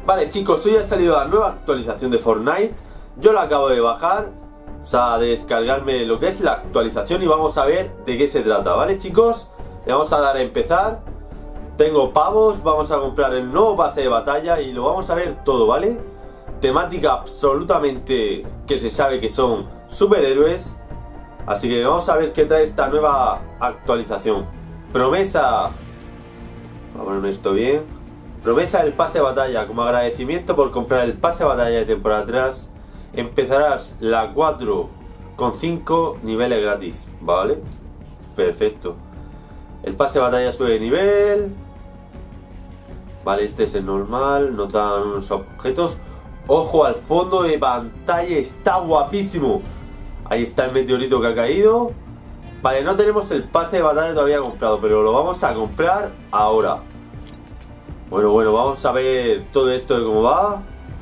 Vale chicos, hoy ha salido la nueva actualización de Fortnite. Yo la acabo de bajar, o sea, de descargarme lo que es la actualización, y vamos a ver de qué se trata, ¿vale chicos? Le vamos a dar a empezar. Tengo pavos, vamos a comprar el nuevo pase de batalla y lo vamos a ver todo, ¿vale? Temática absolutamente que se sabe que son superhéroes. Así que vamos a ver qué trae esta nueva actualización. Promesa, vamos a poner esto bien. Promesa del pase de batalla. Como agradecimiento por comprar el pase de batalla de temporada atrás, empezarás la 4,5 niveles gratis, ¿vale? Perfecto. El pase de batalla sube de nivel. Vale, este es el normal. Notan unos objetos. Ojo al fondo de pantalla, está guapísimo. Ahí está el meteorito que ha caído. Vale, no tenemos el pase de batalla todavía comprado, pero lo vamos a comprar ahora. Bueno, vamos a ver todo esto de cómo va.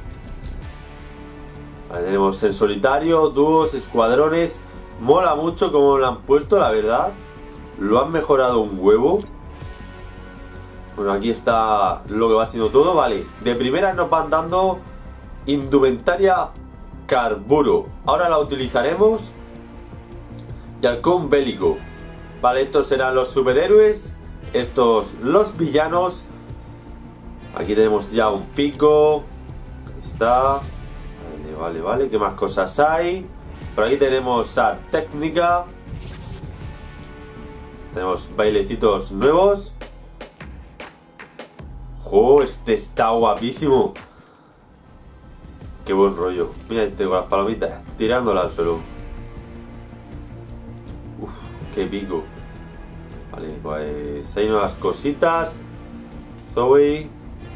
Vale, tenemos en solitario, dúos, escuadrones. Mola mucho como lo han puesto, la verdad. Lo han mejorado un huevo. Bueno, aquí está lo que va siendo todo. Vale, de primera nos van dando indumentaria carburo. Ahora la utilizaremos. Y halcón bélico. Vale, estos serán los superhéroes. Estos los villanos. Aquí tenemos ya un pico. Ahí está. Vale. ¿Qué más cosas hay? Por aquí tenemos a técnica. Tenemos bailecitos nuevos. ¡Jo! Este está guapísimo. Qué buen rollo. Mira este con las palomitas tirándola al suelo. Uf, qué pico. Vale, pues hay nuevas cositas. Zoe.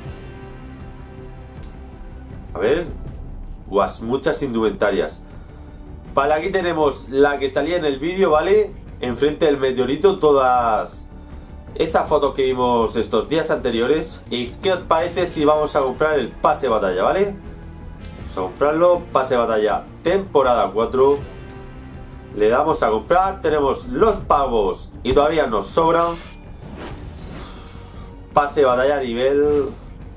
A ver. Guas, muchas indumentarias. Vale, aquí tenemos la que salía en el vídeo, ¿vale? Enfrente del meteorito, todas esas fotos que vimos estos días anteriores. ¿Y qué os parece si vamos a comprar el pase de batalla, ¿vale? Vamos a comprarlo, pase de batalla temporada 4. Le damos a comprar, tenemos los pavos y todavía nos sobran. Pase de batalla nivel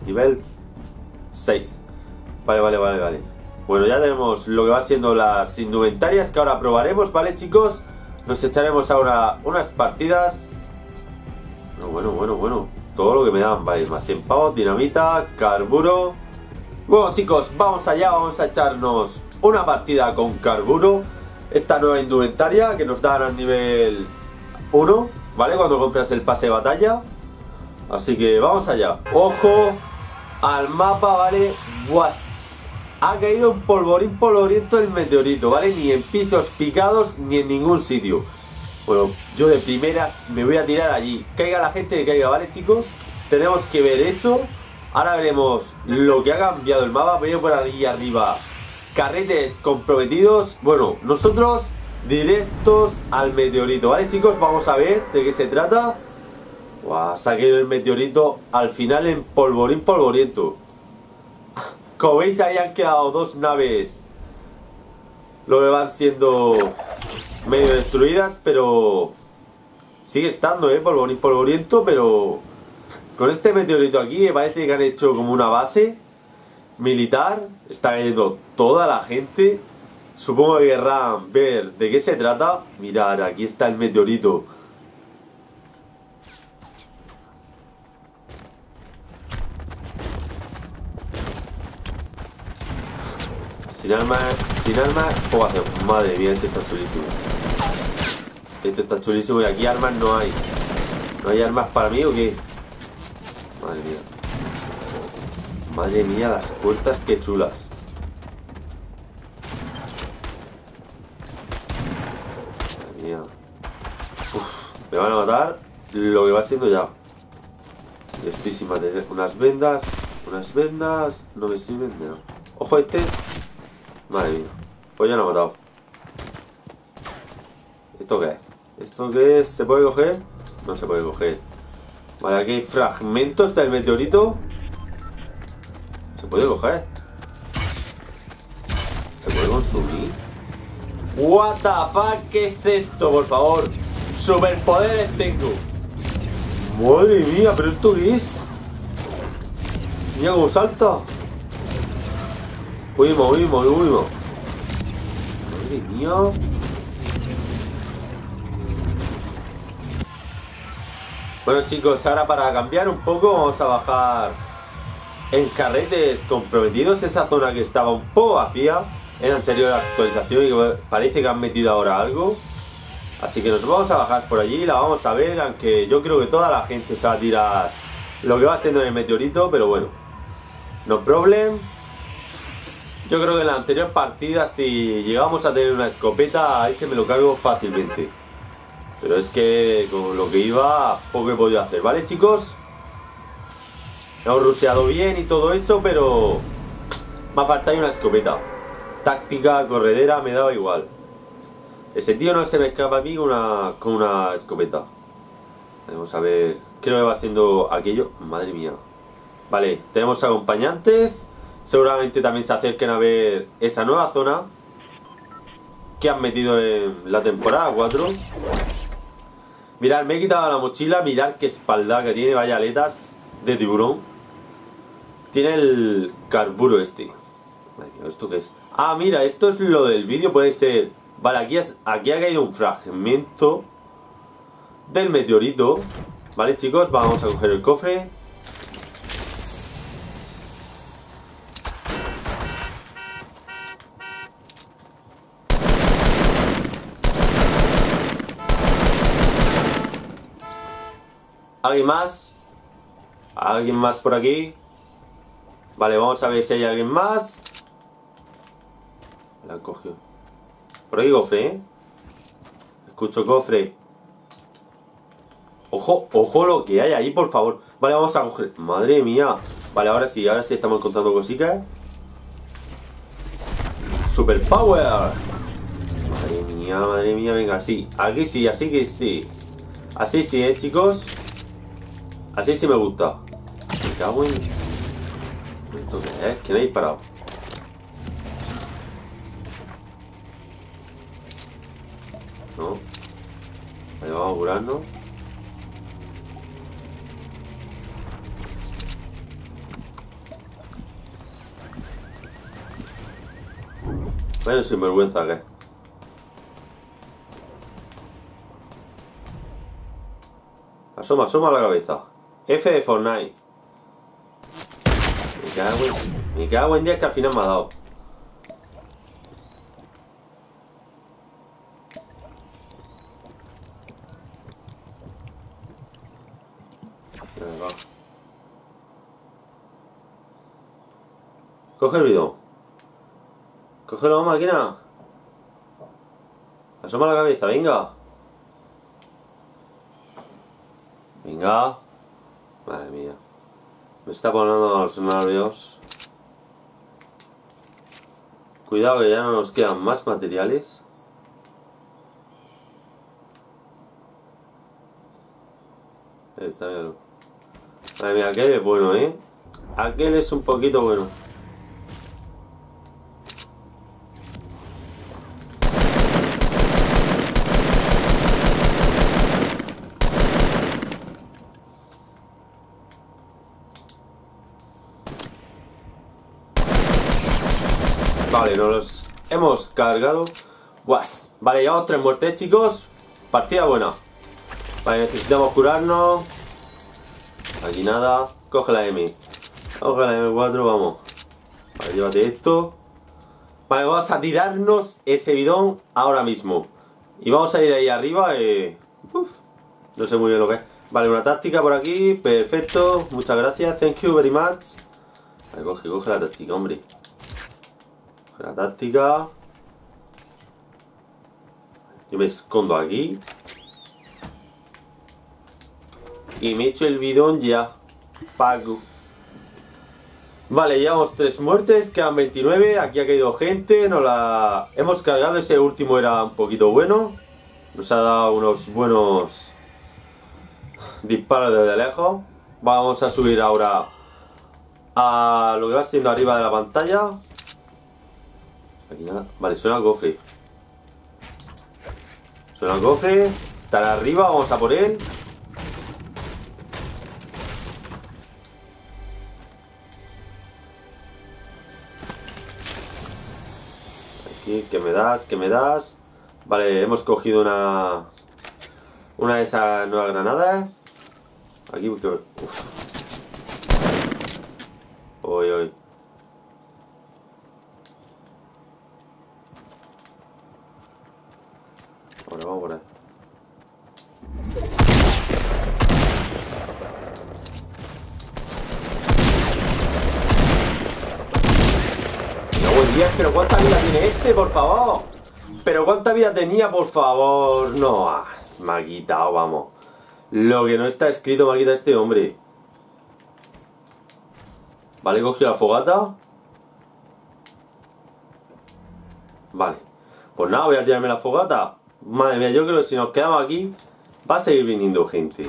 6. Vale. Bueno, ya tenemos lo que va siendo las indumentarias que ahora probaremos, ¿vale chicos? Nos echaremos ahora unas partidas. Bueno. Todo lo que me dan, vale, más 100 pavos, dinamita, carburo. Bueno chicos, vamos allá, vamos a echarnos una partida con carburo. Esta nueva indumentaria que nos dan al nivel 1, ¿vale? Cuando compras el pase de batalla. Así que vamos allá. Ojo al mapa, ¿vale? Guas. Ha caído un polvorín polvoriento el meteorito, ¿vale? Ni en pisos picados ni en ningún sitio. Bueno, yo de primeras me voy a tirar allí. Caiga la gente que caiga, ¿vale chicos? Tenemos que ver eso. Ahora veremos lo que ha cambiado el mapa. Veo por aquí arriba carretes comprometidos. Bueno, nosotros directos al meteorito, ¿vale chicos? Vamos a ver de qué se trata. Guau, se ha caído el meteorito al final en polvorín polvoriento. Como veis, ahí han quedado dos naves. Lo que van siendo medio destruidas, pero sigue estando, polvorín polvoriento. Pero con este meteorito aquí me parece que han hecho como una base militar. Está cayendo toda la gente. Supongo que querrán ver de qué se trata. Mirad, aquí está el meteorito. Sin armas, ¿cómo hacer? Madre mía, este está chulísimo. Este está chulísimo y aquí armas no hay. ¿No hay armas para mí o qué? Madre mía. Madre mía, las puertas, qué chulas. Madre mía. Uf, me van a matar lo que va siendo ya. Y estoy sin mantener unas vendas. No me sirven de nada. Ojo este. Madre mía. Pues ya lo he matado. ¿Esto qué es? ¿Esto qué es? ¿Se puede coger? No se puede coger. Vale, aquí hay fragmentos del meteorito. ¿Se puede coger? ¿Se puede consumir? What the fuck, ¿qué es esto, por favor? Superpoderes tengo. Madre mía, ¿pero esto qué es? Mira cómo salta. Huimos. Madre mía. Bueno, chicos, ahora para cambiar un poco vamos a bajar en carretes comprometidos. Esa zona que estaba un poco vacía en la anterior actualización y que parece que han metido ahora algo. Así que nos vamos a bajar por allí y la vamos a ver, aunque yo creo que toda la gente se va a tirar lo que va haciendo en el meteorito, pero bueno, no problem. Yo creo que en la anterior partida, si llegamos a tener una escopeta, ahí se me lo cargo fácilmente. Pero es que con lo que iba, poco he podido hacer, ¿vale, chicos? Hemos rusheado bien y todo eso, pero me ha faltado una escopeta. Táctica, corredera, me daba igual. Ese tío no se me escapa a mí con una escopeta. Vamos a ver. Creo que va siendo aquello. Madre mía. Vale, tenemos acompañantes. Seguramente también se acerquen a ver esa nueva zona que han metido en la temporada 4. Mirad, me he quitado la mochila. Mirad qué espalda que tiene. Vaya aletas de tiburón. Tiene el carburo este. Madre mía, ¿esto qué es? Ah, mira, esto es lo del vídeo. Puede ser. Vale, aquí ha caído un fragmento del meteorito. Vale, chicos, vamos a coger el cofre. ¿Alguien más? ¿Alguien más por aquí? Vale, vamos a ver si hay alguien más. La han cogido. Por ahí cofre, ¿eh? Escucho cofre. Ojo, ojo lo que hay ahí, por favor. Vale, vamos a coger. Madre mía. Vale, ahora sí estamos encontrando cositas. Super power. Madre mía, venga, sí. Aquí sí, así que sí. Así sí, chicos. Así sí me gusta. Me cago en... ¿Esto qué es? ¿Quién ha disparado? No. Vale, vamos a curarnos. Bueno, sinvergüenza, ¿qué? Asoma la cabeza. F de Fortnite. Me cago en 10 que al final me ha dado. Coge el bidón. Cógelo, máquina. Asoma la cabeza, venga. Venga. Madre mía. Me está poniendo los nervios. Cuidado que ya no nos quedan más materiales. Madre mía, aquel es bueno, ¿eh? Aquel es un poquito bueno. Vale, nos los hemos cargado. Guas. Vale, llevamos 3 muertes, chicos. Partida buena. Vale, necesitamos curarnos. Aquí nada. Coge la M. Coge la M4, vamos. Vale, llévate esto. Vale, vamos a tirarnos ese bidón ahora mismo. Y vamos a ir ahí arriba. No sé muy bien lo que es. Vale, una táctica por aquí. Perfecto. Muchas gracias. Thank you very much. Vale, coge la táctica, hombre. La táctica. Yo me escondo aquí. Y me echo el bidón ya. Pago. Vale, llevamos 3 muertes. Quedan 29. Aquí ha caído gente. Nos la hemos cargado. Ese último era un poquito bueno. Nos ha dado unos buenos disparos desde lejos. Vamos a subir ahora a lo que va siendo arriba de la pantalla. Aquí nada. Vale, suena el cofre. Suena el cofre. Estará arriba, vamos a por él. Aquí, ¿qué me das? ¿Qué me das? Vale, hemos cogido una de esas nuevas granadas. Aquí, uy, uy. Ahora vamos por ahí. No, buen día, pero ¿cuánta vida tiene este, por favor? Pero ¿cuánta vida tenía, por favor? No, me ha quitado, vamos. Lo que no está escrito me ha quitado este hombre. Vale, he cogido la fogata. Vale. Pues nada, voy a tirarme la fogata. Madre mía, yo creo que si nos quedamos aquí va a seguir viniendo gente.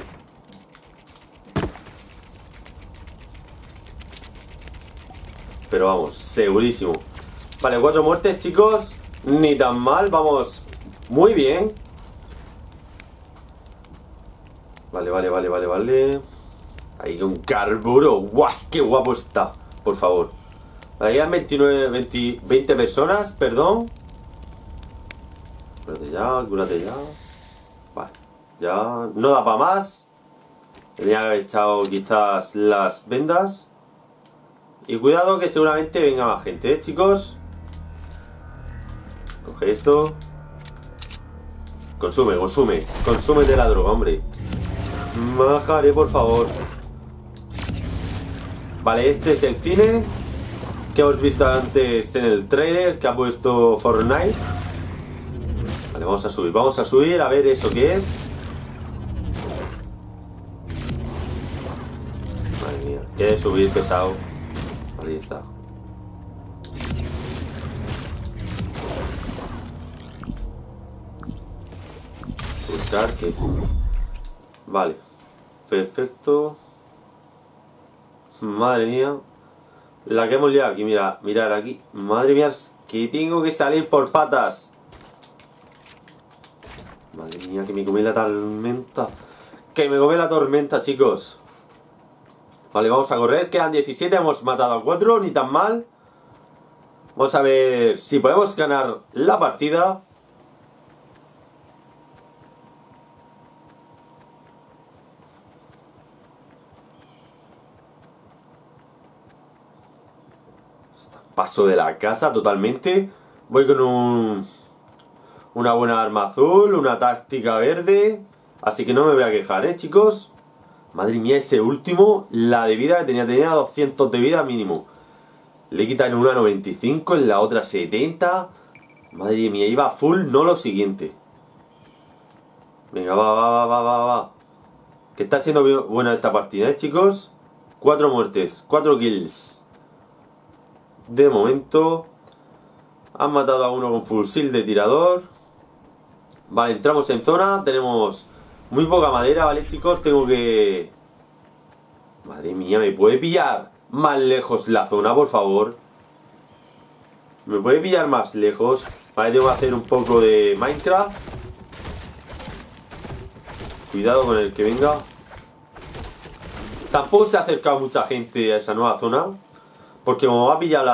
Pero vamos, segurísimo. Vale, 4 muertes, chicos. Ni tan mal, vamos muy bien. Vale. Ahí un carburo. ¡Guau! ¡Qué guapo está! Por favor. Ahí hay 20 personas, perdón. Cúrate ya. Vale, ya. No da para más. Tenía que haber echado quizás las vendas. Y cuidado que seguramente venga más gente, chicos. Coge esto. Consume. Consúmete la droga, hombre. Majaré, por favor. Vale, este es el cine que hemos visto antes en el trailer que ha puesto Fortnite. Vale, vamos a subir a ver eso que es. Madre mía, quiere subir pesado. Vale, ahí está. Buscar que... Vale, perfecto. Madre mía. La que hemos liado aquí, mira, mirar aquí. Madre mía, que tengo que salir por patas. Madre mía, que me comí la tormenta. Que me comí la tormenta, chicos. Vale, vamos a correr. Quedan 17, hemos matado a 4, ni tan mal. Vamos a ver si podemos ganar la partida. Paso de la casa totalmente. Voy con una buena arma azul, una táctica verde. Así que no me voy a quejar, chicos. Madre mía, ese último, la de vida que tenía 200 de vida mínimo. Le quitan en una 95, en la otra 70. Madre mía, iba full, no lo siguiente. Venga, va. Que está siendo buena esta partida, chicos. 4 muertes, 4 kills. De momento. Han matado a uno con fusil de tirador. Vale, entramos en zona. Tenemos muy poca madera, ¿vale, chicos? Tengo que... Madre mía, ¿me puede pillar más lejos la zona, por favor? ¿Me puede pillar más lejos? Vale, tengo que hacer un poco de Minecraft. Cuidado con el que venga. Tampoco se ha acercado mucha gente a esa nueva zona, porque como va a pillar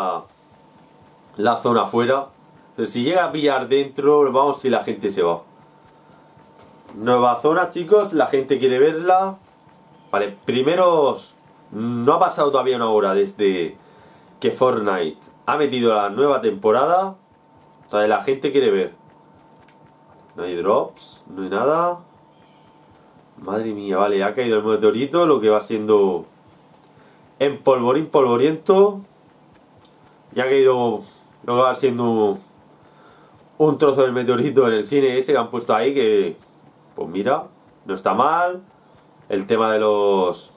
la zona afuera, pero si llega a pillar dentro, vamos si la gente se va. Nueva zona, chicos, la gente quiere verla. Vale, primero, no ha pasado todavía una hora desde que Fortnite ha metido la nueva temporada. Todavía la gente quiere ver. No hay drops, no hay nada. Madre mía, vale, ha caído el meteorito, lo que va siendo en polvoriento. Ya ha caído lo que va siendo un trozo del meteorito en el cine ese que han puesto ahí, que pues mira, no está mal. El tema de los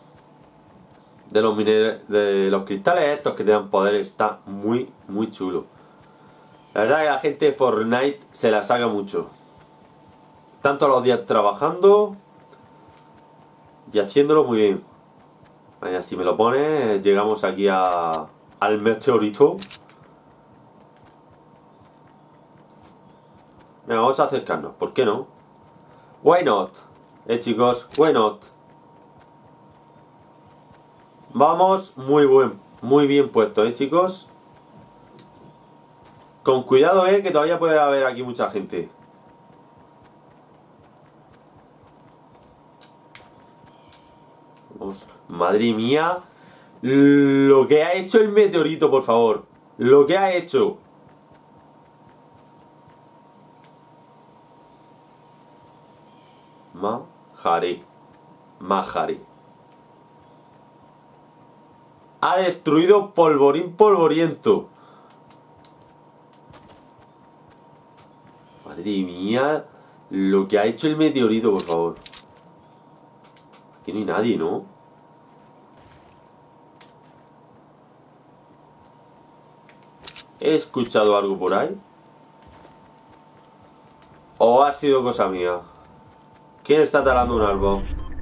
cristales estos que te dan poder está muy chulo. La verdad que la gente de Fortnite se la saca mucho. Tanto los días trabajando y haciéndolo muy bien. Vaya, si me lo pone, llegamos aquí al meteorito. Venga, vamos a acercarnos, ¿por qué no? Why not? Chicos, why not? Vamos, muy bien puesto, chicos. Con cuidado, que todavía puede haber aquí mucha gente. Vamos. Madre mía. Lo que ha hecho el meteorito, por favor. Lo que ha hecho. Majare. Ha destruido polvorín polvoriento. Madre mía. Lo que ha hecho el meteorito, por favor. Aquí no hay nadie, ¿no? ¿He escuchado algo por ahí? ¿O ha sido cosa mía? ¿Quién está talando un árbol?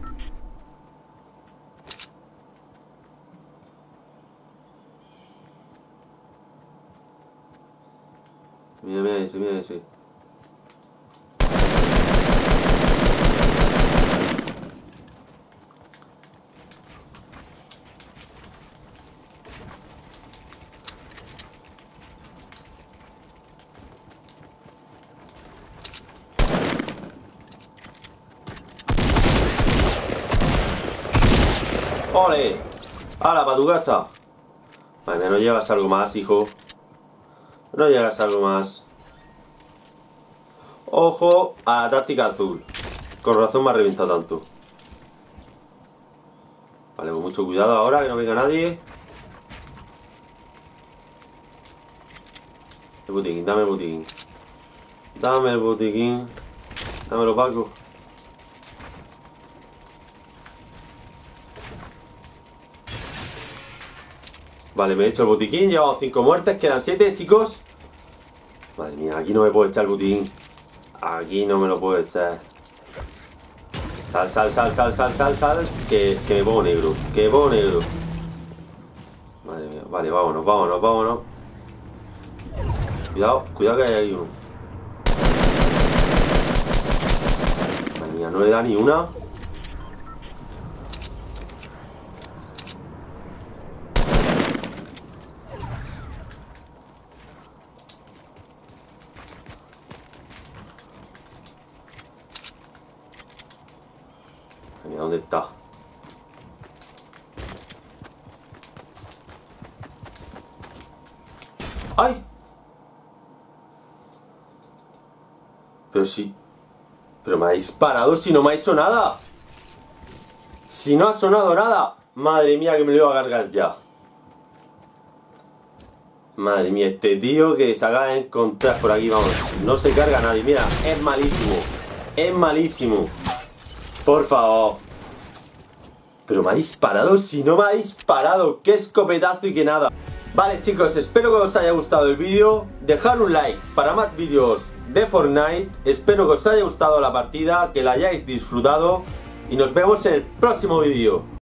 Mira ese. ¡Ole! ¡Hala, pa' tu casa! Madre mía, no llevas algo más, hijo. No llegas algo más. Ojo a la táctica azul. Con razón me ha reventado tanto. Vale, con mucho cuidado ahora, que no venga nadie. El botiquín, dame el botiquín. Dame el botiquín. Dámelo, Paco. Vale, me he hecho el botiquín. Llevamos 5 muertes, quedan 7, chicos. Madre mía, aquí no me puedo echar el botiquín. Aquí no me lo puedo echar. Sal. Que me pongo negro. Que me pongo negro. Madre mía, vale, vámonos. Cuidado que hay ahí uno. Madre mía, no le da ni una. Mira, ¿dónde está? ¡Ay! Pero sí. Pero me ha disparado si no me ha hecho nada. Si no ha sonado nada. Madre mía, que me lo iba a cargar ya. Madre mía, este tío que se acaba de encontrar por aquí, vamos. No se carga nadie, mira, es malísimo. Es malísimo. Por favor. Pero me ha disparado si no me ha disparado. Qué escopetazo y que nada. Vale, chicos, espero que os haya gustado el vídeo. Dejad un like para más vídeos de Fortnite. Espero que os haya gustado la partida, que la hayáis disfrutado. Y nos vemos en el próximo vídeo.